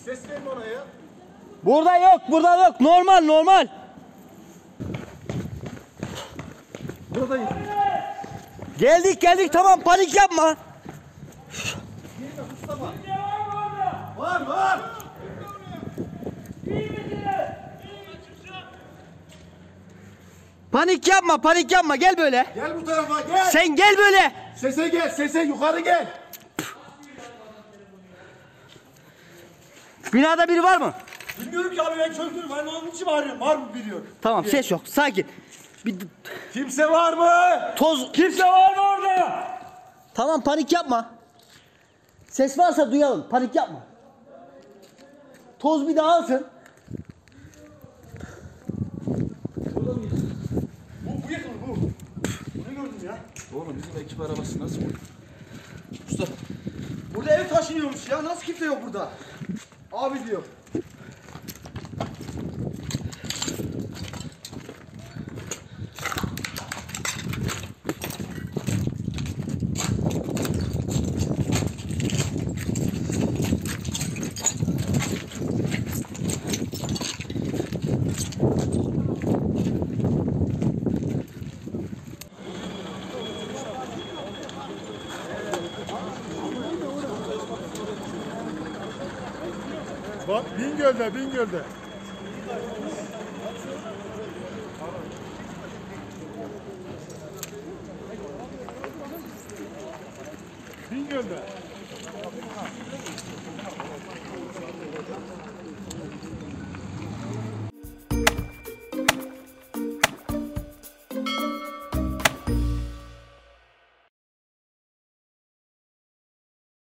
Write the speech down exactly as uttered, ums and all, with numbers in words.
Ses verme ona ya. Burada yok, burada yok. Normal, normal. Buradayız. Geldik, geldik. Tamam, panik yapma. Var, var. Panik yapma, panik yapma. Gel böyle. Gel bu tarafa, gel. Sen gel böyle. Sese gel, sese yukarı gel. Binada biri var mı? Bilmiyorum ki abi, ben çözdüm. Ben onun için bağırıyorum. Var mı biliyor? Tamam, ses yok. Sakin. Bir Kimse var mı? toz. Kimse var mı orada? Tamam, panik yapma. Ses varsa duyalım. Panik yapma. Toz bir daha alsın. Bu, bu yakın bu. Bunu gördüm ya. Oğlum bizim ekip arabası nasıl bu? Usta. Burada ev taşınıyormuş ya. Nasıl kimse yok burada? Abi diyor. Bak Bingöl'de, Bingöl'de. Bingöl'de.